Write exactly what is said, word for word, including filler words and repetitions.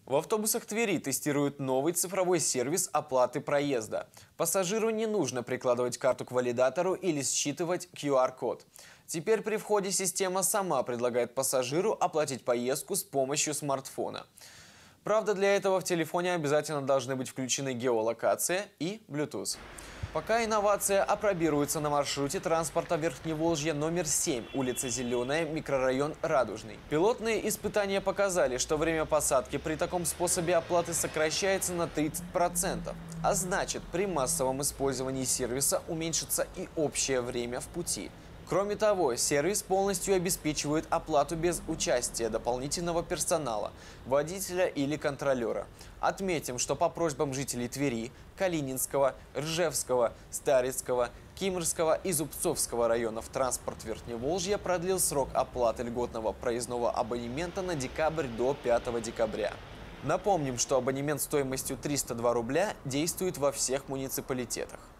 В автобусах Твери тестируют новый цифровой сервис оплаты проезда. Пассажиру не нужно прикладывать карту к валидатору или считывать ку ар код. Теперь при входе система сама предлагает пассажиру оплатить поездку с помощью смартфона. Правда, для этого в телефоне обязательно должны быть включены геолокация и Bluetooth. Пока инновация опробируется на маршруте транспорта Верхневолжья номер семь, улица Зеленая, микрорайон Радужный. Пилотные испытания показали, что время посадки при таком способе оплаты сокращается на тридцать процентов. А значит, при массовом использовании сервиса уменьшится и общее время в пути. Кроме того, сервис полностью обеспечивает оплату без участия дополнительного персонала, водителя или контролера. Отметим, что по просьбам жителей Твери, Калининского, Ржевского, Старицкого, Кимрского и Зубцовского районов транспорт Верхневолжья продлил срок оплаты льготного проездного абонемента на декабрь до пятого декабря. Напомним, что абонемент стоимостью триста два рубля действует во всех муниципалитетах.